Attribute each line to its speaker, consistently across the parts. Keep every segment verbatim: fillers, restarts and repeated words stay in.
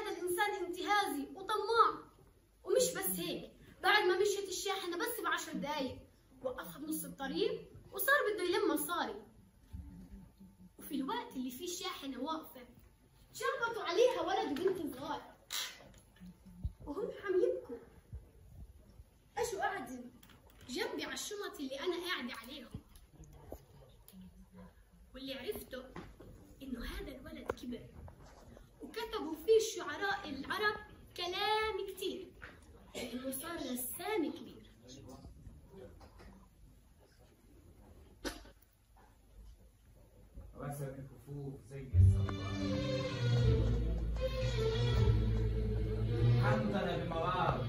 Speaker 1: هذا الإنسان انتهازي وطماع. ومش بس هيك، بعد ما مشيت الشاحنة بس بعشر دقايق وقفها بنص الطريق وصار بده يلم مصاري. وفي الوقت اللي فيه الشاحنة واقفة شخبطوا عليها ولد وبنت صغار وهم عم يبكوا. اجوا قعدوا جنبي على الشنط اللي انا قاعدة عليهم، واللي عرفته انه هذا الولد كبر وكتبوا فيه الشعراء العرب كلام كتير انه صار رسام كبير.
Speaker 2: رسم الكفوف زي الصبار، حنظل بموار،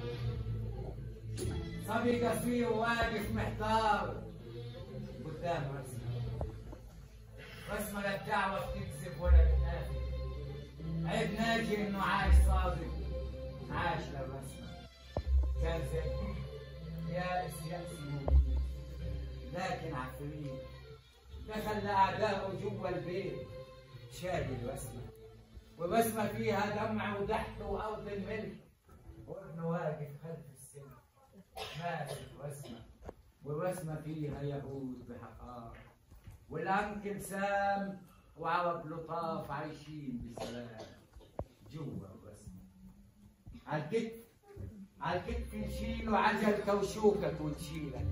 Speaker 2: صبي قصير واقف محتار قدام رسمه. رسمه لا بتعرف تكذب ولا بتنافق، عيب ناجي انه عايش صادق، عاش للرسمه. كان زي يائس يأس موجود، لكن عفريت دخل لأعدائه جوا البيت شادي الرسمة، والرسمة فيها دمع وضحك وأرض الملك، وابنه واقف خلف السن ماسك رسمة، والرسمة فيها يهود بحقار، والأنكل سام وعرب لطاف عايشين بسلام جوا الرسمة. على الكتف على الكتف نشيله عجل كوشوكك ونشيلك،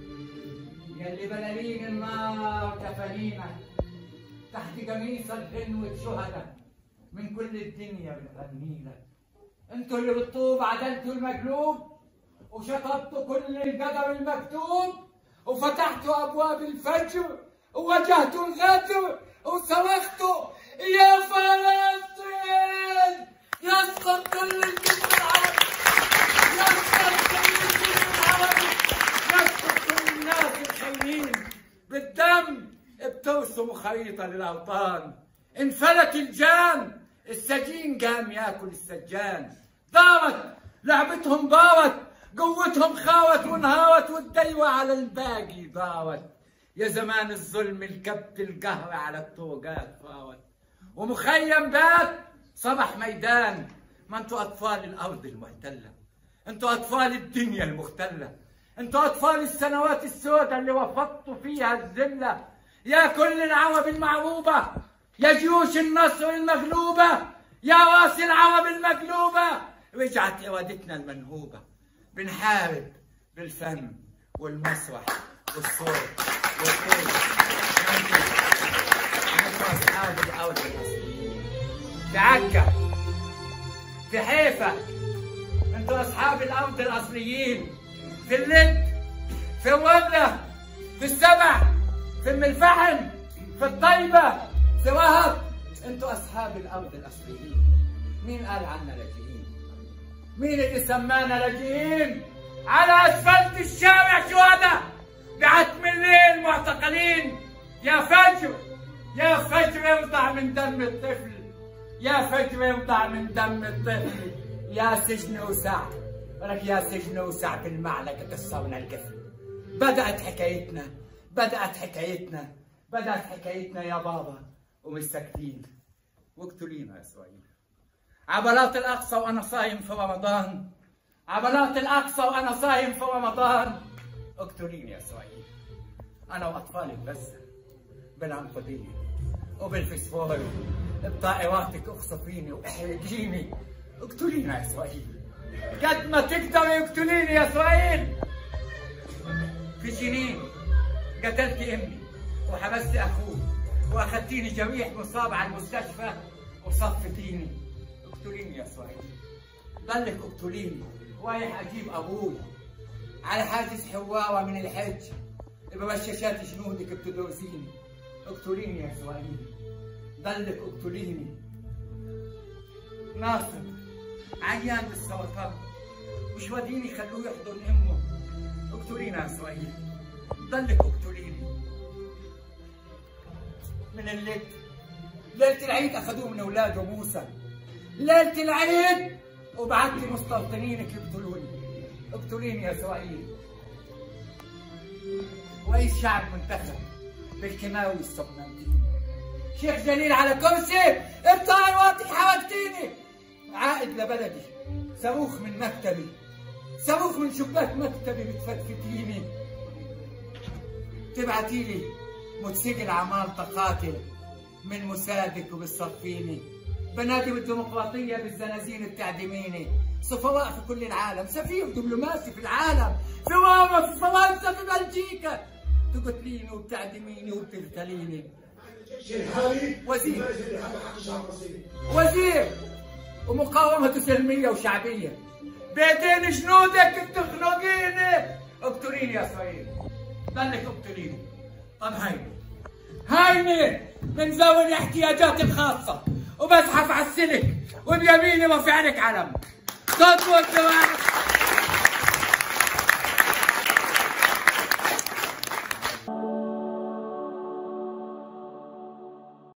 Speaker 2: يلي بلالين النار كفانينا، تحت قميصك غنوة شهداء من كل الدنيا بتغني لك. انتوا اللي بالطوب عدلتوا المقلوب وشطبتوا كل القدر المكتوب، وفتحتوا ابواب الفجر وواجهتوا الغدر وصرختوا يا فلسطين. يسقط كل الجسم العربي، يسقط كل الجسم العربي، يسقط كل الناس الخاينين بالدم بترسموا خريطة للأوطان. انفلت الجان، السجين قام ياكل السجان، دارت لعبتهم ضارت، قوتهم خاوت وانهارت، والديوة على الباقي ضارت. يا زمان الظلم الكبت القهر على الطرقات فاوت، ومخيم بات صبح ميدان. ما انتوا أطفال الأرض المحتلة، انتوا أطفال الدنيا المختلة، انتوا أطفال السنوات السوداء اللي وفضتوا فيها الذلة. يا كل العرب المعروبة، يا جيوش النصر المغلوبة، يا راس العرب المقلوبة، رجعت إرادتنا المنهوبة. بنحارب بالفن والمسرح والصوت والطول. انتوا أصحاب الأرض الأصليين، في عكا، في حيفا، انتوا أصحاب الأرض الأصليين، في اللد، في الرملة، في السبع، في ام الفحم، في الطيبة، في وهب، انتوا أصحاب الأرض الأصليين. مين قال عنا لاجئين؟ مين اللي سمانا لاجئين؟ على أسفلت الشارع شهداء، بعتم الليل معتقلين. يا فجر، يا فجر ارضع من دم الطفل، يا فجر ارضع من دم الطفل. يا سجن وسع، ولك يا سجن وسع بالمعلقة كسرنا القفل. بدأت حكايتنا، بدأت حكايتنا، بدأت حكايتنا يا بابا، ومش ساكتين. واقتلينا يا إسرائيل. عبلات الأقصى وأنا صايم في رمضان، عبلات الأقصى وأنا صايم في رمضان. اقتليني يا إسرائيل، أنا وأطفالي بس، بالعنقودية وبالفسفور، بطائراتك اخصفيني واحرجيني. اقتلينا يا إسرائيل، قد ما تقدري اقتليني يا إسرائيل. في جنين قتلت امي وحبست اخوه، واخذتيني جريح مصاب على المستشفى وصفتيني. اقتليني يا اسرائيل، ضلك اقتليني. رايح اجيب ابوي على حاجز حواره من الحج، برشاشات جنودك بتدرسيني. اقتليني يا اسرائيل، ضلك اقتليني. ناصر عيان بالسرطان، مش وديني خلوه يحضن امه. اقتلينا يا اسرائيل، ضلك اقتليني. من الليل، ليلة العيد اخذوه من اولاده موسى، ليلة العيد وبعت مستوطنينك يقتلوني. اقتليني يا اسرائيل. رئيس شعب منتخب بالكيماوي الصبنانتيني، شيخ جليل على كرسي، بطائراتك حرقتيني. عائد لبلدي، صاروخ من مكتبي، صاروخ من شباك مكتبي بتفتفتيني. تبعتيلي موتوسيكل عمالقة قاتل من مساعدك وبتصفيني. بنادي بالديمقراطية بالزنازين بتعدميني. صفراء في كل العالم، سفير دبلوماسي في العالم، في روما، في فرنسا، في بلجيكا، تقتليني وبتعدميني وبتغتاليني. وزير وزير ومقاومة سلمية وشعبية، بيدين جنودك بتخنقيني. اقتليني يا اسرائيل، ضلك اقتليني. طب هيني هيني من ذوي الاحتياجات الخاصة وبزحف على السلك وبيميني وفي عينك علم. صوت والدوام.